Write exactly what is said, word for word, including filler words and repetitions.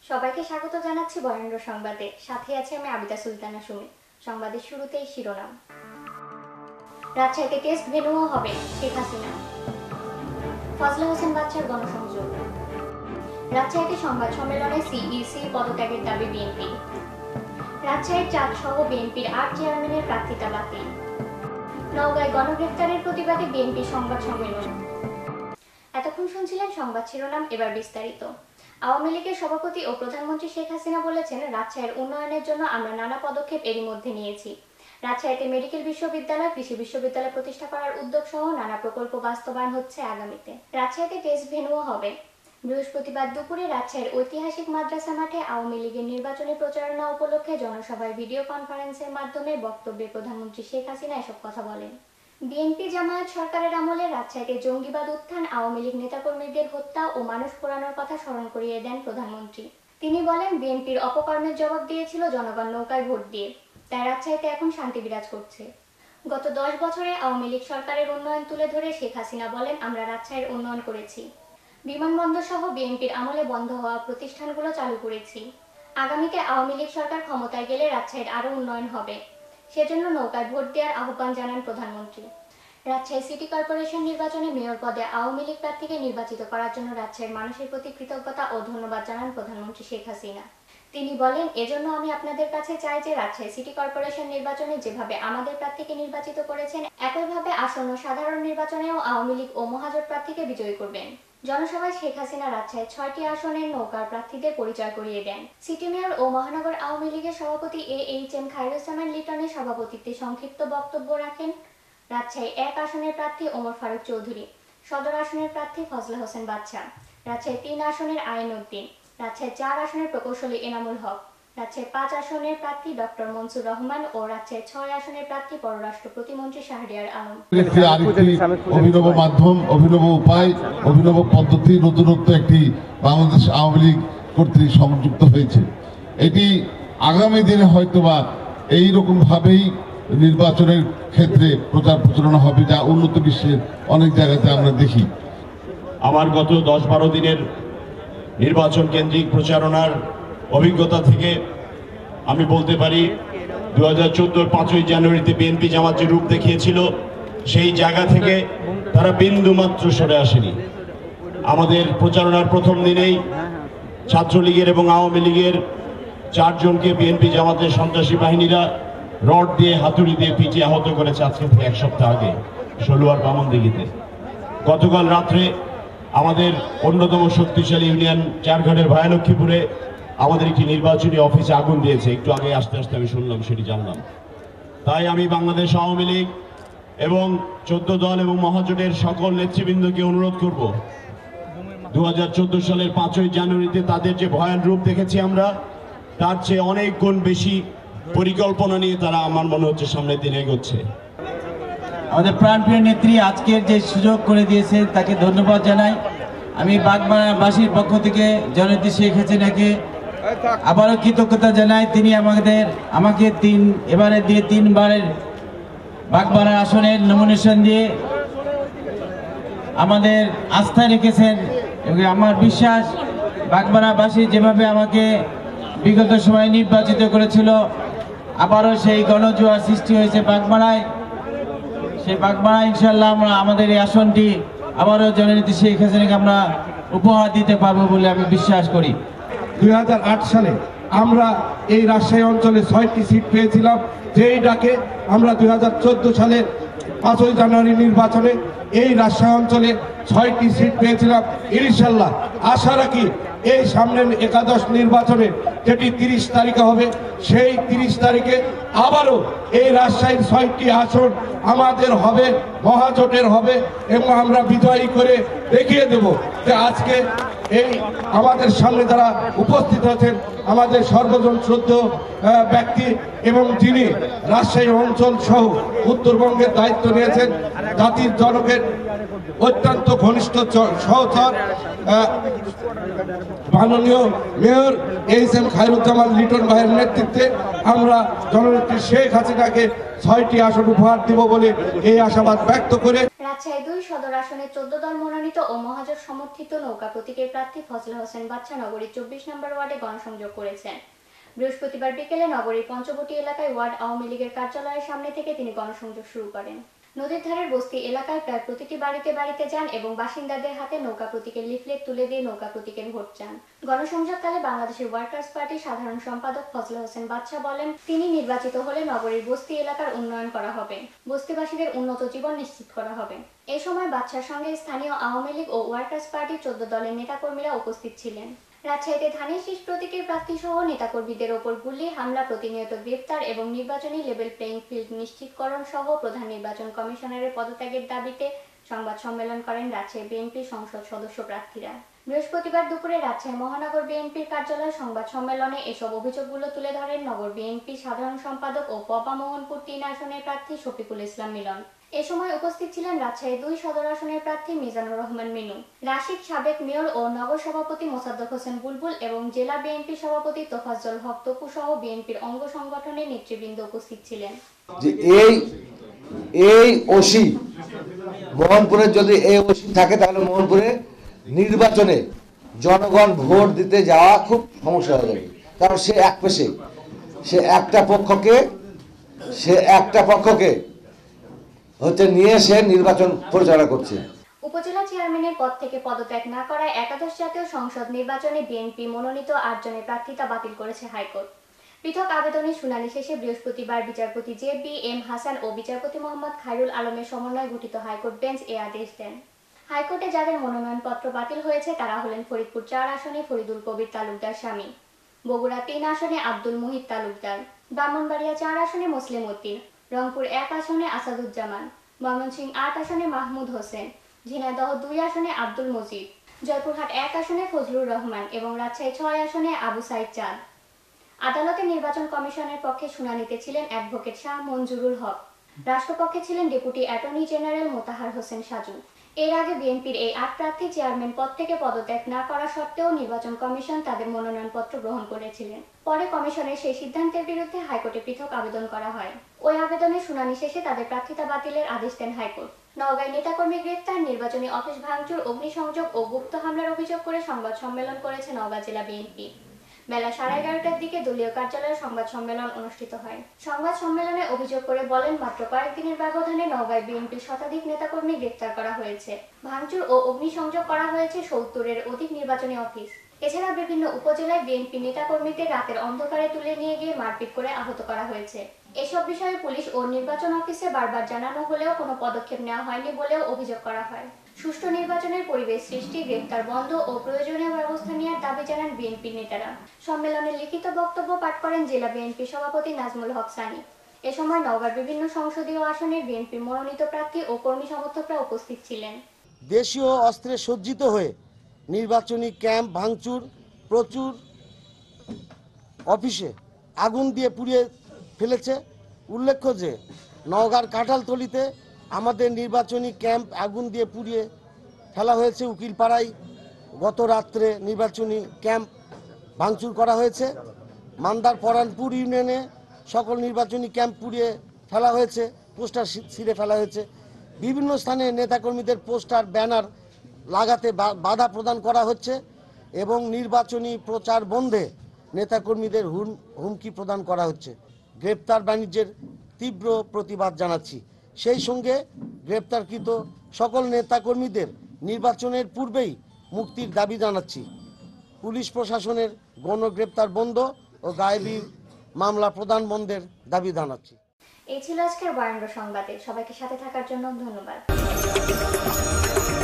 সবাইকে স্বাগত জানাচ্ছি বরেন্দ্র সংবাদে। সাথে আছে আমি আবিদা সুলতানা সুমি। সংবাদের শুরুতেই শিরোনাম। রাজশাহীতে টেস্ট ভেন্যুও হবে শেখ হাসিনা। ফজলে হোসেন বাদশার গণসংযোগ। রাজশাহীতে সংবাদ সম্মেলনে সিইসি পদত্যাগের দাবি বিএনপি। রাজশাহীর চাঁদ সহ বিএনপির আট চেয়ারম্যানের প্রার্থিতা বাতিল। নওগাঁয় গণগ্রেফতারের প্রতিবাদে বিএনপি সংবাদ সম্মেলন। এতক্ষণ শুনছিলেন সংবাদ শিরোনাম, এবার বিস্তারিত। আওয়ামী লীগের সভাপতি ও প্রধানমন্ত্রী শেখ হাসিনা বলেছেন, রাজশাহীর উন্নয়নের জন্য আমরা নানা পদক্ষেপ এরই মধ্যে নিয়েছি। রাজশাহীতে মেডিকেল বিশ্ববিদ্যালয়, কৃষি বিশ্ববিদ্যালয় প্রতিষ্ঠা করার উদ্যোগ সহ নানা প্রকল্প বাস্তবায়ন হচ্ছে আগামীতে। রাজশাহীতে টেস্ট ভেন্যুও হবে। বৃহস্পতিবার দুপুরে রাজশাহীর ঐতিহাসিক মাদ্রাসা মাঠে আওয়ামী লীগের নির্বাচনী প্রচারণা উপলক্ষে জনসভায় ভিডিও কনফারেন্সের মাধ্যমে বক্তব্যে প্রধানমন্ত্রী শেখ হাসিনা এসব কথা বলেন। বিএনপি জামায়াত সরকারের আমলে রাজশাহীতে জঙ্গিবাদ উত্থান, আওয়ামী লীগ নেতাকর্মীদের হত্যা ও মানুষ পোড়ানোর কথা স্মরণ করিয়ে দেন প্রধানমন্ত্রী। তিনি বলেন, বিএনপির অপকর্মের জবাব দিয়েছিল জনগণ নৌকায় ভোট দিয়ে, তাই রাজশাহীতে এখন শান্তি বিরাজ করছে। গত দশ বছরে আওয়ামী লীগ সরকারের উন্নয়ন তুলে ধরে শেখ হাসিনা বলেন, আমরা রাজশাহীর উন্নয়ন করেছি। বিমানবন্দর সহ বিএনপির আমলে বন্ধ হওয়া প্রতিষ্ঠানগুলো চালু করেছি। আগামীতে আওয়ামী লীগ সরকার ক্ষমতায় গেলে রাজশাহীর আরও উন্নয়ন হবে, সেজন্য নৌকায় ভোট দেওয়ার আহ্বান জানান প্রধানমন্ত্রী। রাজশাহী সিটি কর্পোরেশন নির্বাচনে মেয়র পদে আওয়ামী লীগ প্রার্থীকে নির্বাচিত করার জন্য রাজশাহীর মানুষের প্রতি কৃতজ্ঞতা ও ধন্যবাদ জানান প্রধানমন্ত্রী শেখ হাসিনা। তিনি বলেন, এজন্য আমি আপনাদের কাছে চাই যে রাজশাহী সিটি কর্পোরেশন নির্বাচনে যেভাবে আমাদের প্রার্থীকে নির্বাচিত করেছেন, একইভাবে আসন্ন সাধারণ নির্বাচনেও আওয়ামী লীগ ও মহাজোট প্রার্থীকে বিজয়ী করবেন। জনসভায় শেখ হাসিনা রাজশাহীর ছয়টি আসনের নৌকার প্রার্থীদের পরিচয় করিয়ে দেন। সিটি মেয়র ও মহানগর আওয়ামী লীগের সভাপতি এ এইচ এম খায়রুজ্জামান লিটনের সভাপতিত্বে সংক্ষিপ্ত বক্তব্য রাখেন। রাজশাহী এক আসনের প্রার্থী ওমর ফারুক চৌধুরী, সদর আসনের প্রার্থী ফজলে হোসেন বাদশাহ, রাজশাহী তিন আসনের আইন উদ্দিন, রাজশাহী চার আসনের প্রকৌশলী এনামুল হক, রাজশাহী পাঁচ আসনের প্রার্থী ডক্টর মনসুর রহমান ও রাজশাহী ছয় আসনের প্রার্থী পররাষ্ট্র প্রতিমন্ত্রী শাহরিয়ার আলম। অভিনব মাধ্যম, অভিনব উপায়, অভিনব পদ্ধতি, নতুনত্ব একটি বাংলাদেশ আওয়ামী লীগ কর্তৃক সংযুক্ত হয়েছে। এটি আগামী দিনে হয়তোবা এইরকম ভাবেই নির্বাচনের ক্ষেত্রে প্রচার প্রচারণা হবে, যা উন্নত বিশ্বের অনেক জায়গাতে আমরা দেখি। আমার গত দশ বারো দিনের নির্বাচন কেন্দ্রিক প্রচারণার অভিজ্ঞতা থেকে আমি বলতে পারি, দু হাজার চোদ্দোর পাঁচই জানুয়ারিতে বিএনপি জামাত যে রূপ দেখিয়েছিল, সেই জায়গা থেকে তারা বিন্দু মাত্র সরে আসেনি। আমাদের প্রচারণার প্রথম দিনেই ছাত্রলীগের এবং আওয়ামী লীগের চারজনকে বিএনপি জামাতের সন্ত্রাসী বাহিনীরা রড দিয়ে, হাতুড়ি দিয়ে পিটিয়ে আহত করেছে আজকে থেকে এক সপ্তাহ আগে ষোলোয়ার বামনদিঘিতে। গতকাল রাত্রে আমাদের অন্যতম শক্তিশালী ইউনিয়ন চারঘাটের ভায়ালক্ষ্মীপুরে আমাদের একটি নির্বাচনী অফিসে আগুন দিয়েছে। একটু আগে আসতে আসতে আমি শুনলাম, সেটি জানলাম। তাই আমি বাংলাদেশ আওয়ামী লীগ এবং চোদ্দ দল এবং মহাজোটের সকল নেতৃবৃন্দকে অনুরোধ করব, দু হাজার চোদ্দ সালের পাঁচই জানুয়ারিতে তাদের যে ভয়ান রূপ দেখেছি আমরা, তার চেয়ে অনেক গুণ বেশি পরিকল্পনা নিয়ে তারা আমার মনে হচ্ছে সামনের দিনে এগোচ্ছে। আমাদের প্রাণপ্রিয় নেত্রী আজকের যে সুযোগ করে দিয়েছে তাকে ধন্যবাদ জানাই। আমি বাগমারাবাসীর পক্ষ থেকে জননেত্রী শেখ হাসিনাকে আবারও কৃতজ্ঞতা জানাই। তিনি আমাদের আমাকে তিন এবারে দিয়ে তিনবারের বাগমারা আসনের নমিনেশন দিয়ে আমাদের আস্থা রেখেছেন এবং আমার বিশ্বাস বাগমারাবাসী যেভাবে আমাকে বিগত সময়ে নির্বাচিত করেছিল, আবারও সেই গণজোয়ার সৃষ্টি হয়েছে বাগমারায়। সেই বাগমারায় ইনশাল্লাহ আমরা আমাদের এই আসনটি আবারও জননেত্রী শেখ হাসিনাকে আমরা উপহার দিতে পারবো বলে আমি বিশ্বাস করি। দুই হাজার আট সালে আমরা এই রাজশাহী অঞ্চলে ছয়টি সিট পেয়েছিলাম, যেই ডাকে আমরা দুই হাজার চোদ্দ সালের পাঁচই জানুয়ারি নির্বাচনে এই রাজশাহী অঞ্চলে ছয়টি সিট পেয়েছিলাম। ইনশাল্লাহ আশা রাখি এই সামনের একাদশ নির্বাচনে, যেটি তিরিশ তারিখে হবে, সেই তিরিশ তারিখে আবারও এই রাজশাহীর ছয়টি আসন আমাদের হবে, মহাজোটের হবে এবং আমরা বিজয়ী করে দেখিয়ে দেব যে আজকে এই আমাদের সামনে যারা উপস্থিত আছেন, আমাদের সর্বজন শ্রদ্ধেয় ব্যক্তি এবং যিনি রাজশাহী অঞ্চল সহ উত্তরবঙ্গের দায়িত্ব নিয়েছেন, জাতির জনকের অত্যন্ত ঘনিষ্ঠ সহচর মাননীয় mayor H M Khairuzzaman Liton ভাইয়ের নেতৃত্বে আমরা জননেত্রী শেখ হাসিনাকে ছয়টি আসন উপহার দিব বলে এই আশাবাদ ব্যক্ত করে রাজশাহী দুই সদর আসনে চোদ্দ দল মনোনীত ও মহাজোট সমর্থিত নৌকা প্রতীকের প্রার্থী ফজলে হোসেন বাদশা নগরীর চব্বিশ নম্বর ওয়ার্ডে গণসংযোগ করেছেন। বৃহস্পতিবার বিকেলে নগরীর পঞ্চবটি এলাকায় ওয়ার্ড আওয়ামী লীগের কার্যালয়ের সামনে থেকে তিনি গণসংযোগ শুরু করেন। নদীর ধারের বস্তি এলাকায় প্রায় প্রতিটি বাড়িতে বাড়িতে যান এবং বাসিন্দাদের হাতে নৌকা প্রতীকের লিফলেট তুলে দিয়ে নৌকা প্রতীকের ভোট চান। গণসংযোগকালে বাংলাদেশের ওয়ার্কার্স পার্টির সাধারণ সম্পাদক ফজলে হোসেন বাদশা বলেন, তিনি নির্বাচিত হলে নগরীর বস্তি এলাকার উন্নয়ন করা হবে, বস্তিবাসীদের উন্নত জীবন নিশ্চিত করা হবে। এ সময় বাদশার সঙ্গে স্থানীয় আওয়ামী লীগ ও ওয়ার্কার্স পার্টির চোদ্দ দলের নেতাকর্মীরা উপস্থিত ছিলেন। রাজশাহীতে ধানের শীষ প্রতীকের প্রার্থী সহ নেতাকর্মীদের ওপর গুলি হামলা, প্রতিনিয়ত গ্রেফতার এবং নির্বাচনী লেভেল প্লেইং ফিল্ড নিশ্চিতকরণ সহ প্রধান নির্বাচন কমিশনারের পদত্যাগের দাবিতে সংবাদ সম্মেলন করেন রাজশাহী বিএনপির সংসদ সদস্য প্রার্থীরা। বৃহস্পতিবার দুপুরে রাজশাহী মহানগর বিএনপির কার্যালয়ে সংবাদ সম্মেলনে এসব অভিযোগগুলো তুলে ধরেন নগর বিএনপির সাধারণ সম্পাদক ও পবা মোহনপুর তিন আসনের প্রার্থী শফিকুল ইসলাম মিলন। এ সময় উপস্থিত ছিলেন রাজশাহী দুই সদর আসনের প্রার্থী মিজানুর রহমান মিনু, রাশিদ সাবেক মেয়র ও নগর সভাপতি মোসাদ্দেক হোসেন বুলবুল এবং জেলা বিএনপি সভাপতি তোফাজ্জল হক তপু সহ বিএনপির অঙ্গ সংগঠনের নেতৃবৃন্দ উপস্থিত ছিলেন। যে এই এই ওসি মোহনপুরে যদি এই ওসি থাকে তাহলে মোহনপুরে নির্বাচনে জনগণ ভোট দিতে যাওয়া খুব সমস্যা হয়ে যাবে, কারণ সে এক পেশে সে একটা পক্ষকে সে একটা পক্ষকে হচ্ছে নিয়ে সে নির্বাচন পরিচালনা করছে। উপজেলা চেয়ারম্যানের পদ থেকে পদত্যাগ না করায় একাদশ জাতীয় সংসদ নির্বাচনে বিএনপি মনোনীত আটজনের প্রার্থিতা বাতিল করেছে হাইকোর্ট। পৃথক আবেদনের শুনানি শেষে বৃহস্পতিবার বিচারপতি জে বি এম হাসান ও বিচারপতি মোহাম্মদ খায়রুল আলমের সমন্বয়ে গঠিত হাইকোর্ট বেঞ্চ এ আদেশ দেন। হাইকোর্টে যাদের মনোনয়নপত্র বাতিল হয়েছে তারা হলেন ফরিদপুর চার আসনে ফরিদুল কবির তালুকদার স্বামী, বগুড়া তিন আসনে আব্দুল মুহিত তালুকদার, ব্রাহ্মণবাড়িয়া চার আসনে মুসলিম উদ্দিন, রংপুর এক আসনে আসাদুজ্জামান, ময়মনসিংহ আট আসনে মাহমুদ হোসেন, ঝিনাইদহ দুই আসনে আব্দুল মজিদ, জয়পুরহাট এক আসনে ফজলুর রহমান এবং রাজশাহী ছয় আসনে আবু সাইদ চাঁদ। আদালতে নির্বাচন কমিশনের পক্ষে শুনানিতে ছিলেন অ্যাডভোকেট শাহ মঞ্জুরুল হক, রাষ্ট্রপক্ষে ছিলেন deputy attorney general Motahar Hossain Saju. এর আগে বিএনপির এই আট প্রার্থী চেয়ারম্যান পদ থেকে পদত্যাগ না করা সত্ত্বেও নির্বাচন কমিশন তাদের মনোনয়নপত্র গ্রহণ করেছিলেন। পরে কমিশনের সেই সিদ্ধান্তের বিরুদ্ধে হাইকোর্টে পৃথক আবেদন করা হয়। ওই আবেদনের শুনানি শেষে তাদের প্রার্থিতা বাতিলের আদেশ দেন হাইকোর্ট। নওগাঁয় নেতাকর্মী গ্রেফতার, নির্বাচনী অফিস ভাঙচুর, অগ্নিসংযোগ ও গুপ্ত হামলার অভিযোগ করে সংবাদ সম্মেলন করেছে নওগাঁ জেলা বিএনপি। বেলা সাড়ে এগারোটার দিকে দলীয় কার্যালয়ে সংবাদ সম্মেলন অনুষ্ঠিত হয়। সংবাদ সম্মেলনে অভিযোগ করে বলেন, মাত্র কয়েকদিনের ব্যবধানে নওগাঁয় বিএনপির শতাধিক নেতাকর্মী গ্রেফতার করা হয়েছে, ভাঙচুর ও অগ্নিসংযোগ করা হয়েছে সত্তরের অধিক নির্বাচনী অফিস। এছাড়া বিভিন্ন উপজেলায় বিএনপি নেতাকর্মীদের রাতের অন্ধকারে তুলে নিয়ে গিয়ে মারপিট করে আহত করা হয়েছে। এসব বিষয়ে পুলিশ ও নির্বাচন অফিসে বারবার জানানো হলেও কোনো পদক্ষেপ নেওয়া হয়নি বলেও অভিযোগ করা হয়। সুষ্ঠু নির্বাচনের পরিবেশ সৃষ্টি, গ্রেফতার বন্ধ ও প্রয়োজনীয় ব্যবস্থা নেওয়ার দাবি জানান বিএনপির নেতারা। সম্মেলনে লিখিত বক্তব্য পাঠ করেন জেলা বিএনপি সভাপতি নাজমুল হক সানি। এ সময় নওগাঁর বিভিন্ন সংসদীয় আসনের বিএনপির মনোনীত প্রার্থী ও কর্মী সমর্থকরা উপস্থিত ছিলেন। দেশীয় অস্ত্রে সজ্জিত হয়ে নির্বাচনী ক্যাম্প ভাঙচুর, প্রচুর অফিসে আগুন দিয়ে পুড়িয়ে ফেলেছে। উল্লেখ্য যে নওগাঁর কাঁঠালতলিতে আমাদের নির্বাচনী ক্যাম্প আগুন দিয়ে পুড়িয়ে ফেলা হয়েছে। উকিলপাড়ায় গত রাত্রে নির্বাচনী ক্যাম্প ভাঙচুর করা হয়েছে। মান্দার পরানপুর ইউনিয়নে সকল নির্বাচনী ক্যাম্প পুড়িয়ে ফেলা হয়েছে, পোস্টার ছিঁড়ে ফেলা হয়েছে। বিভিন্ন স্থানে নেতাকর্মীদের পোস্টার ব্যানার লাগাতে বাধা প্রদান করা হচ্ছে এবং নির্বাচনী প্রচার বন্ধে নেতাকর্মীদের হুমকি প্রদান করা হচ্ছে। গ্রেপ্তার বাণিজ্যের তীব্র প্রতিবাদ জানাচ্ছি। সেই সঙ্গে গ্রেপ্তারকৃত সকল নেতাকর্মীদের নির্বাচনের পূর্বেই মুক্তির দাবি জানাচ্ছি। পুলিশ প্রশাসনের গণগ্রেপ্তার বন্ধ ও গায়েবী মামলা প্রদান বন্ধের দাবি জানাচ্ছি। এই ছিল আজকের বরেন্দ্র সংবাদে। সবাইকে সাথে থাকার জন্য ধন্যবাদ।